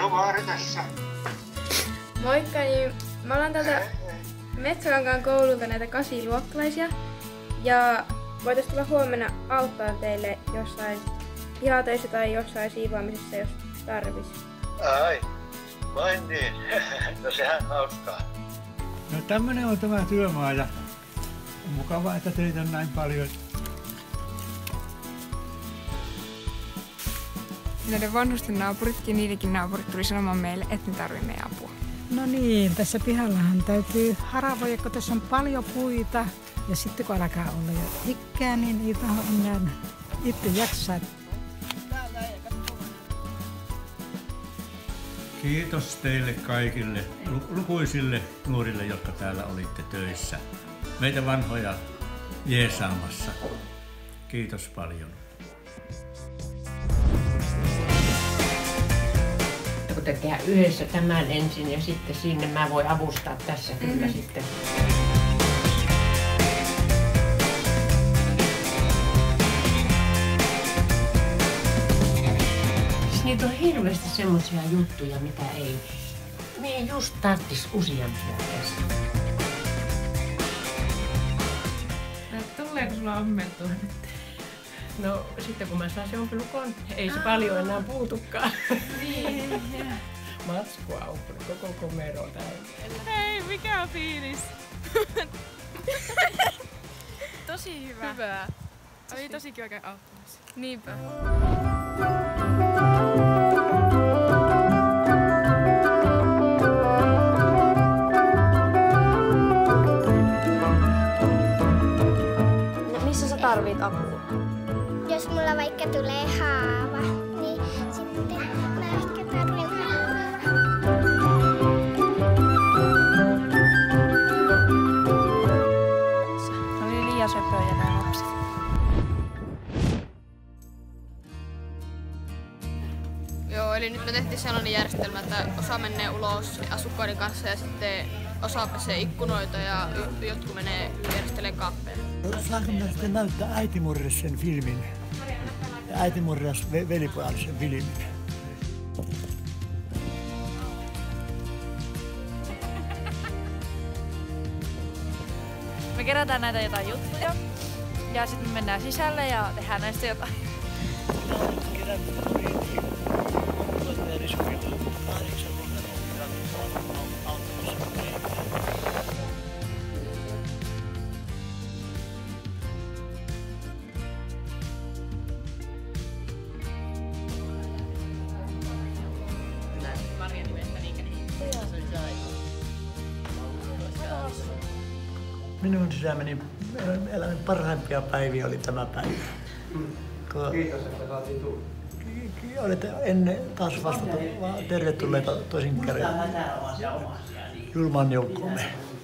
No Vaari tässä. Moikka, niin mä ollaan täältä Metsäkankaan koululta näitä 8-luokkalaisia. Ja voitais tulla huomenna auttaa teille jossain pihatöissä tai jossain siivoamisessa, jos tarvis. Ai, vain niin. No sehän hauskaa. No tämmönen on tämä työmaa ja on mukavaa, että teitä on näin paljon. Näiden vanhusten naapuritkin, niidenkin naapurit tuli sanomaan meille, että ne tarvitsee meidän apua. No niin, tässä pihallahan täytyy haravoida, kun tässä on paljon puita. Ja sitten kun alkaa olla jo ikää, niin ei taho enää itse jaksaa. Kiitos teille kaikille lukuisille nuorille, jotka täällä olitte töissä. Meitä vanhoja jeesaamassa. Kiitos paljon. Kun tehdään yhdessä tämän ensin ja sitten sinne mä voin avustaa tässä kyllä sitten. Niitä on hirveästi semmoisia juttuja, mitä ei just tarttis useampia tässä. Tuleeko sulla ommeltua nyt? No sitten kun mä saan sen ompelukon, ei se paljon enää puutukaan. Niin. Matskua ompelu, koko komero täynnä. Hei, mikä on fiilis? Tosi hyvä. Hyvä. Oli tosi kiva käydä auttamassa. Niinpä. Missä sä tarvit apua? Jos mulla vaikka tulee haava, niin sitten mä ehkä tarvin apua. Se oli liian söpöjä nämä lapset. Joo, eli nyt me tehtiin sellainen järjestelmä, että osa menee ulos asukkaiden kanssa ja sitten osa pesee ikkunoita ja jotkut menee järjestelemään kaappeja. Saanko minä sitten näyttää äitimurre sen filmin ja äitimurreas velipojalle sen filmin? Me kerätään näitä jotain juttuja ja sitten me mennään sisälle ja tehdään näistä jotain. Minun sisämäni elämän parhaimpia päiviä oli tämä päivä. Kiitos, että saatiin tulla. Olette ennen taas vastata tervetulleita toisin kerran julman joukkoomme.